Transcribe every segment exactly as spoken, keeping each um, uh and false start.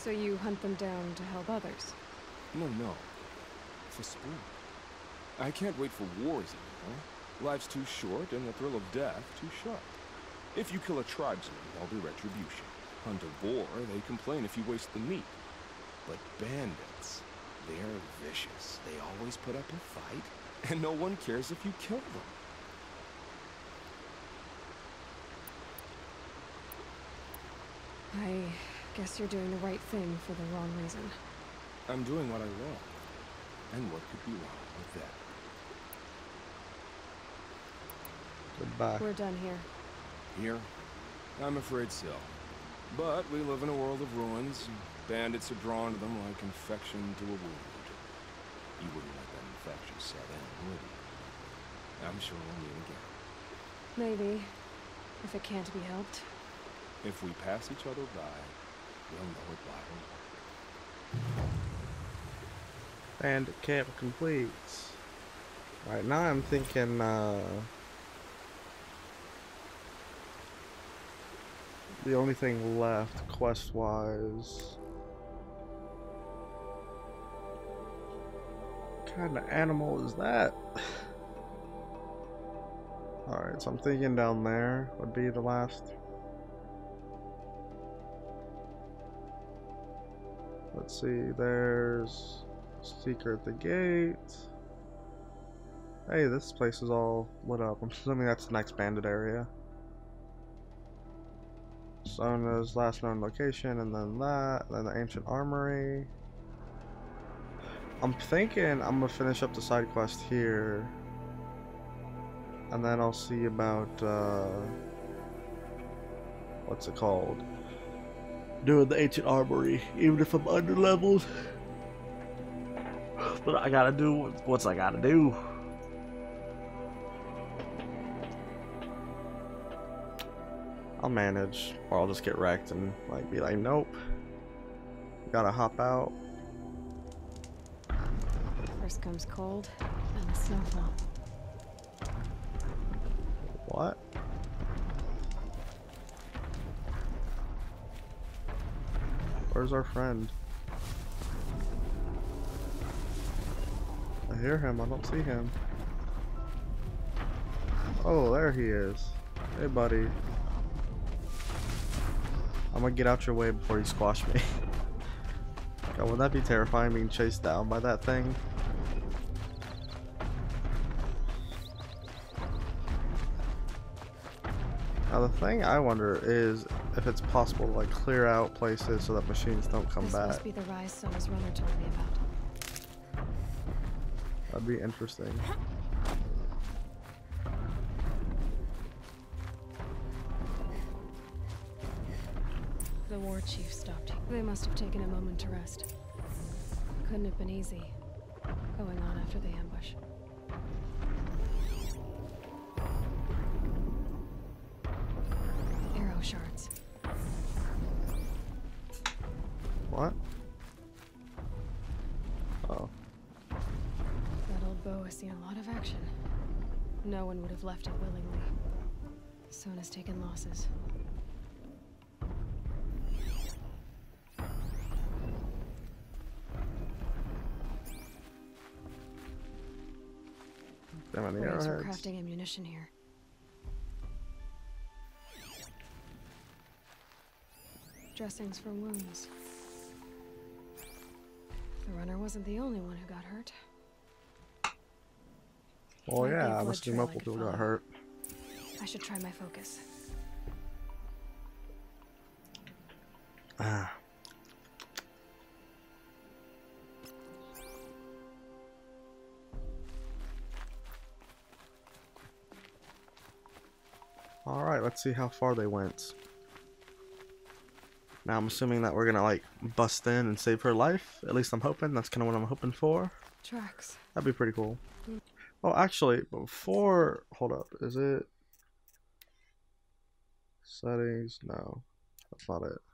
So you hunt them down to help others? No, no. For sport. I can't wait for wars anymore. Life's too short and the thrill of death too sharp. If you kill a tribesman, there'll be retribution. Hunt a boar, they complain if you waste the meat. But bandits, they're vicious. They always put up a fight, and no one cares if you kill them. I guess you're doing the right thing for the wrong reason. I'm doing what I love. And what could be wrong with that? Goodbye. We're done here. Here? I'm afraid so. But we live in a world of ruins, and bandits are drawn to them like infection to a wound. You wouldn't let that infection set in, would you? I'm sure we'll meet again. Maybe. If it can't be helped. If we pass each other by, we'll know it by heart. And camp complete. Right now I'm thinking uh the only thing left quest wise. What kind of animal is that? Alright, so I'm thinking down there would be the last. Let's see, there's Seeker at the gate. Hey, this place is all lit up. I'm assuming that's the next bandit area. Sona's last known location, and then that, then the ancient armory. I'm thinking I'm gonna finish up the side quest here, and then I'll see about uh, what's it called? Doing the ancient armory, even if I'm under leveled. But I gotta do what's I gotta do. I'll manage, or I'll just get wrecked and like be like, nope. Gotta hop out. First comes cold, and the snowfall. What? Where's our friend? I hear him, I don't see him. Oh, there he is. Hey, buddy. I'm gonna get out your way before you squash me. God, would that be terrifying, being chased down by that thing? Now the thing I wonder is if it's possible to like clear out places so that machines don't come This back. must be the rise Sona's runner told me about. That'd be interesting. The war chief stopped. They must have taken a moment to rest. Couldn't have been easy going on after the ambush. Arrow shards. What? Oh. That old bow has seen a lot of action. No one would have left it willingly. Sona's taken losses. Damn, any Ways for arrowheads? crafting ammunition here. Dressings for wounds. The runner wasn't the only one who got hurt. Well, Might be a yeah, blood obviously trail I multiple could people got follow. hurt. I should try my focus. Ah. Alright, let's see how far they went. Now I'm assuming that we're gonna like bust in and save her life. At least I'm hoping. That's kind of what I'm hoping for. Tracks. That'd be pretty cool. Oh, actually, before... Hold up. Is it... Settings? No. That's not it.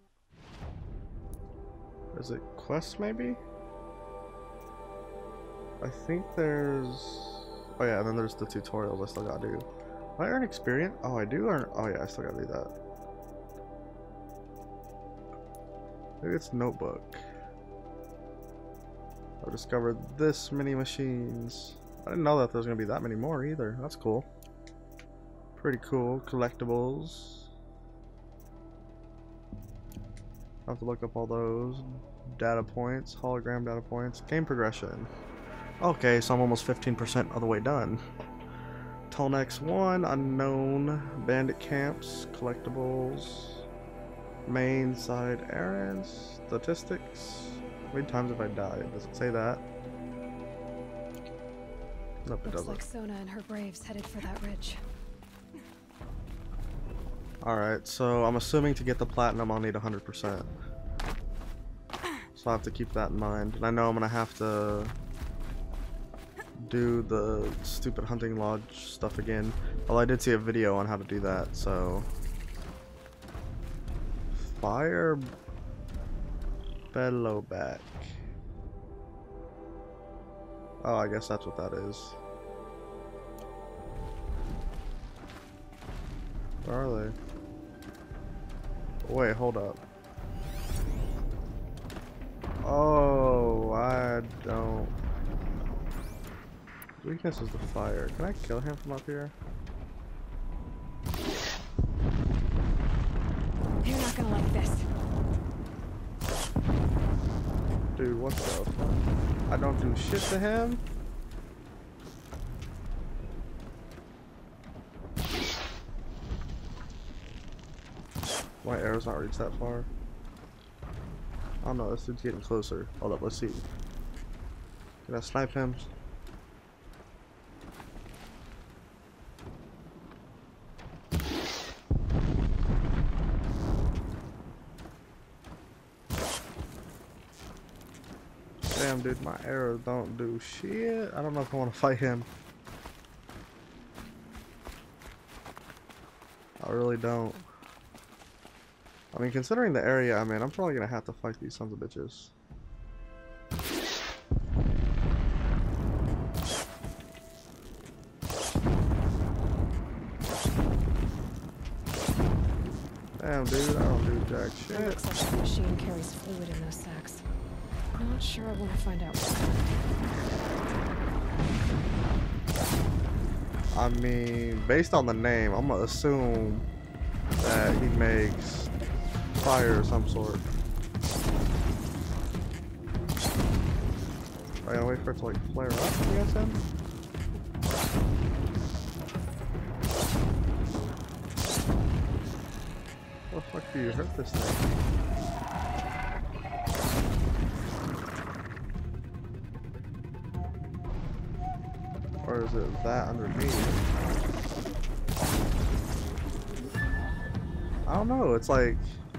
Is it quests, maybe? I think there's... Oh yeah, and then there's the tutorial list I gotta do. Do I earn experience? Oh, I do earn... Oh yeah, I still gotta do that. Maybe it's notebook. I've discovered this many machines. I didn't know that there's gonna be that many more either. That's cool. Pretty cool. Collectibles. I have to look up all those. Data points, hologram data points, game progression. Okay, so I'm almost fifteen percent of the way done. Till next one, unknown, bandit camps, collectibles, main side errands, statistics. How many times have I died? Does it say that? Nope, it Looks doesn't. like Sona and her braves headed for that ridge. Alright, so I'm assuming to get the platinum I'll need one hundred percent. So I have to keep that in mind. And I know I'm gonna have to do the stupid hunting lodge stuff again. Well, I did see a video on how to do that, so... Fire... Bellowback. Oh, I guess that's what that is. Where are they? Wait, hold up. Oh, I don't... Weakness is the fire. Can I kill him from up here? You're not gonna like this. Dude, what the fuck? I don't do shit to him? My arrow's not reached that far. Oh no, this dude's getting closer. Hold up, let's see. Can I snipe him? Damn, dude, my arrows don't do shit. I don't know if I want to fight him. I really don't. I mean, considering the area I'm in, I'm probably gonna have to fight these sons of bitches. Damn, dude, I don't do jack It shit. looks like the machine carries fluid in those sacks. Not sure I want to find out what. I mean, based on the name, I'm gonna assume that he makes fire of some sort. I gotta wait for it to like flare up, I'm guessing? How the fuck do you hurt this thing? Or is it that underneath? I don't know, it's like...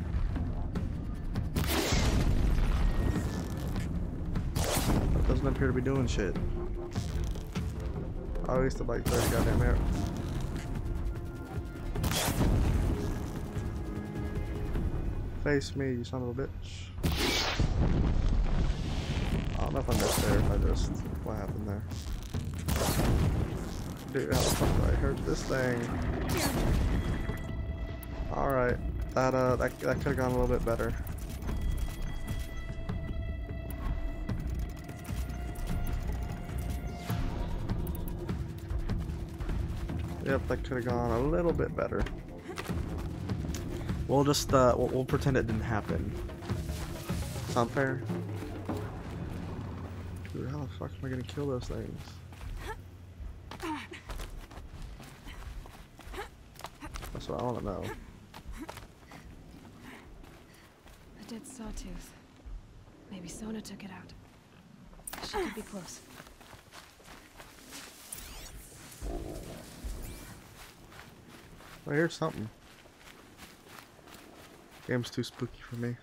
It doesn't appear to be doing shit. I wasted like thirty goddamn arrows. Face me, you son of a bitch. I don't know if I missed there, if I just... What happened there? Dude, how the fuck did I hurt this thing? Alright, that uh, that, that could've gone a little bit better. Yep, that could've gone a little bit better. We'll just, uh, we'll, we'll pretend it didn't happen. Sound fair? Dude, how the fuck am I gonna kill those things? That's what I wanna know. A dead sawtooth. Maybe Sona took it out. She could be close. I hear something. Game's too spooky for me.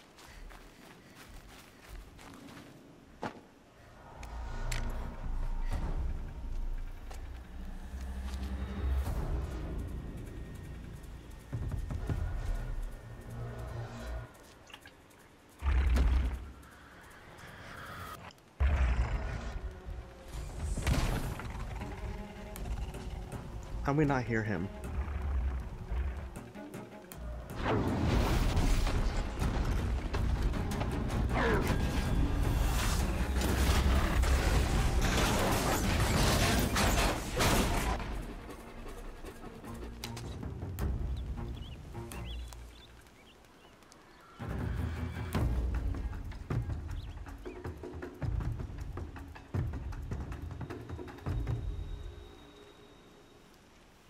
How do we not hear him?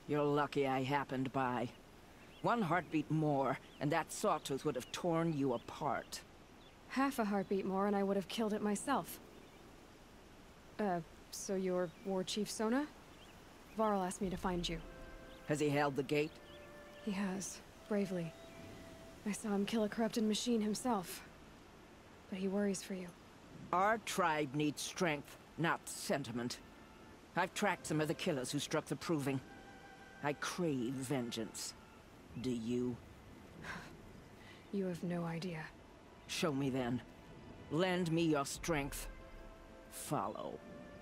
You're lucky I happened by. One heartbeat more, and that sawtooth would have torn you apart. Half a heartbeat more and I would have killed it myself. Uh, so you're War Chief Sona? Varl asked me to find you. Has he held the gate? He has, bravely. I saw him kill a corrupted machine himself. But he worries for you. Our tribe needs strength, not sentiment. I've tracked some of the killers who struck the Proving. I crave vengeance. Do you? You have no idea. Show me then. Lend me your strength. Follow.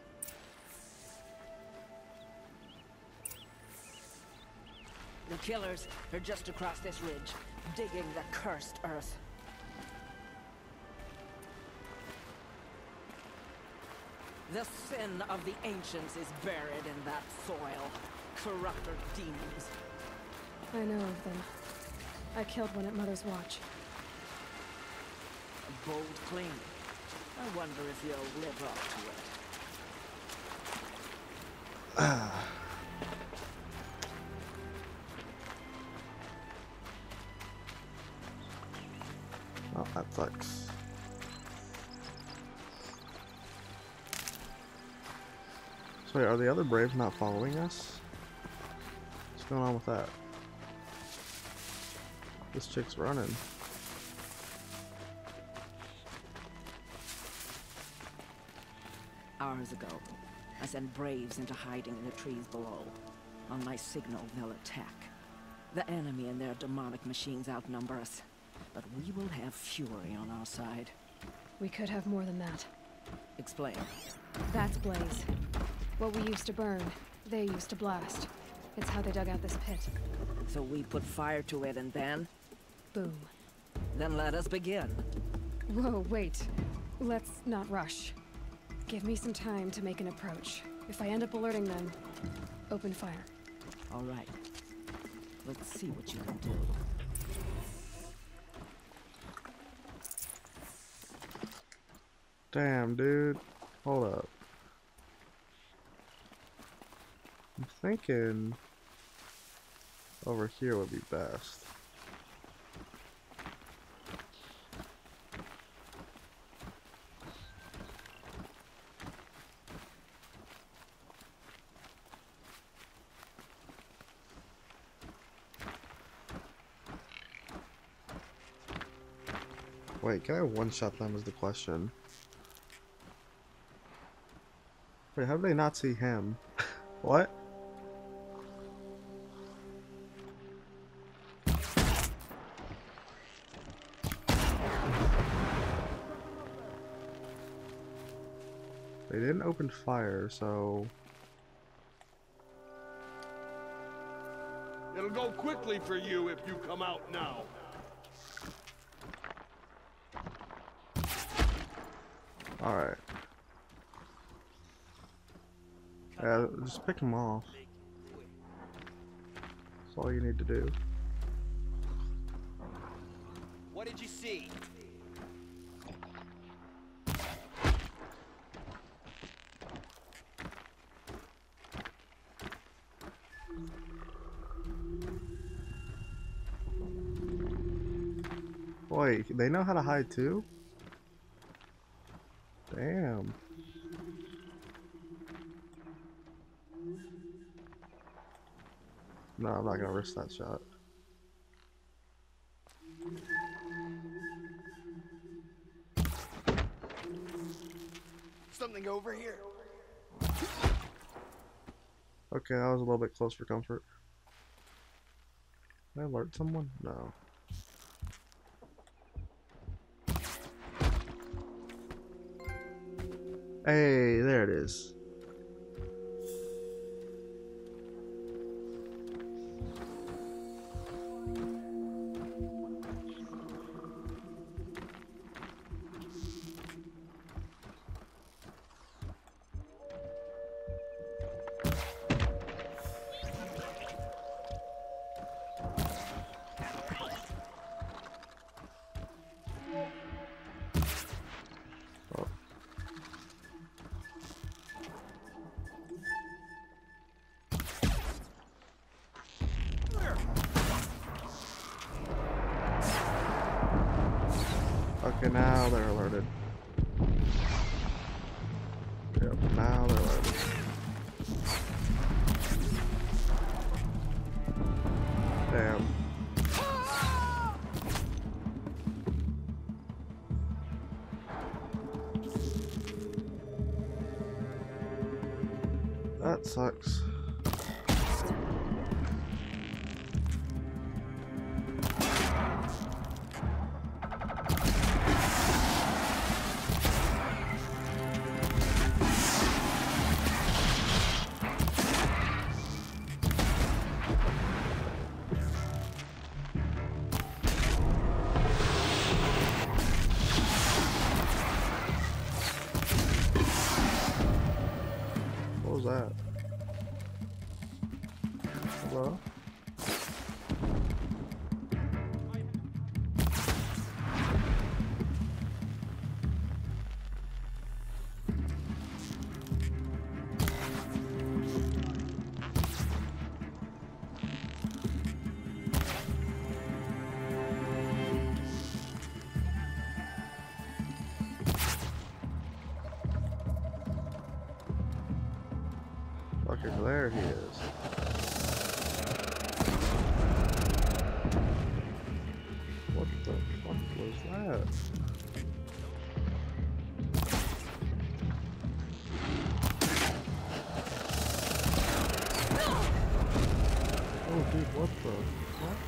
The killers are just across this ridge, digging the cursed earth. The sin of the ancients is buried in that soil. Corrupter demons. I know of them. I killed one at Mother's Watch. A bold claim. I wonder if you'll live up to it. Oh, that sucks. So wait, are the other Braves not following us? What's going on with that? This chick's running. Hours ago, I sent Braves into hiding in the trees below. On my signal, they'll attack. The enemy and their demonic machines outnumber us, but we will have fury on our side. We could have more than that. Explain. That's Blaze. What we used to burn, they used to blast. It's how they dug out this pit. So we put fire to it and then? Boom. Then let us begin. Whoa, wait. Let's not rush. Give me some time to make an approach. If I end up alerting them, open fire. All right. Let's see what you can do. Damn, dude. Hold up. I'm thinking over here would be best. Wait, can I one-shot them is the question. Wait, how did they not see him? What? They didn't open fire, so... It'll go quickly for you if you come out now. Alright. Yeah, just pick them off. That's all you need to do. What did you see? Wait, they know how to hide too? Damn. No, I'm not gonna risk that shot. Something over here. Okay, that was a little bit close for comfort. Did I alert someone? No. Hey, there it is. Okay, now they're alerted. Yep, now they're alerted. Damn. That sucks. What was that? Hello? Okay, there he is. What the fuck was that? Oh dude, what the fuck?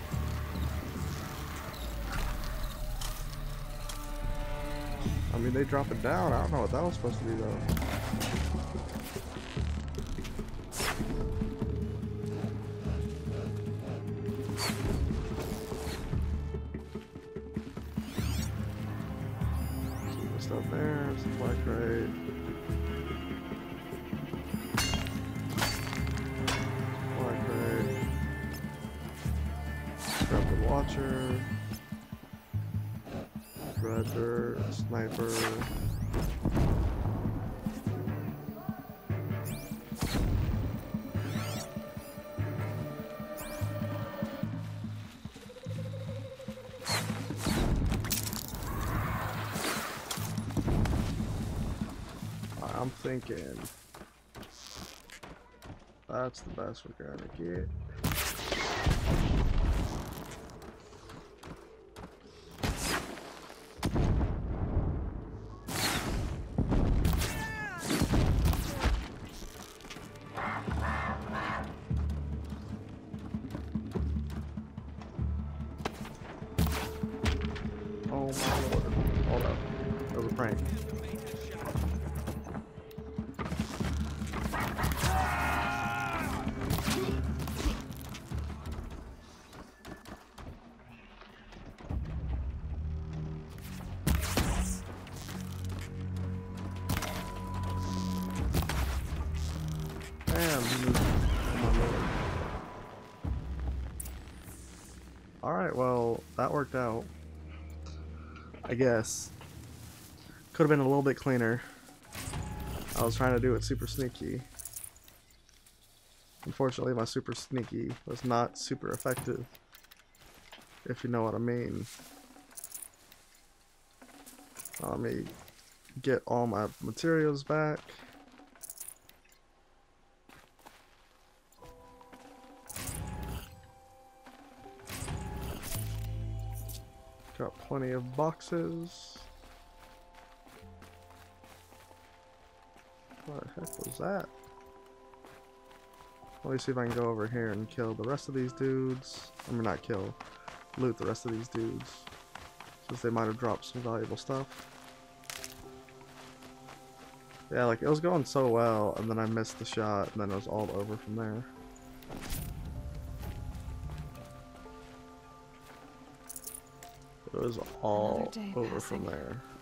I mean, they drop it down. I don't know what that was supposed to be though. Up there, some black crate. Black crate. Grab the watcher. Red dirt, sniper. I'm thinking that's the best we're gonna get. Oh my lord. Hold up. That was a prank. Damn, he moved. Oh my lord. Alright, well, that worked out. I guess. Could have been a little bit cleaner. I was trying to do it super sneaky. Unfortunately, my super sneaky was not super effective. If you know what I mean. Let me get all my materials back. Got plenty of boxes. What the heck was that? Let me see if I can go over here and kill the rest of these dudes. I mean, not kill, loot the rest of these dudes. Since they might have dropped some valuable stuff. Yeah, like, it was going so well, and then I missed the shot, and then it was all over from there. It was all over from there.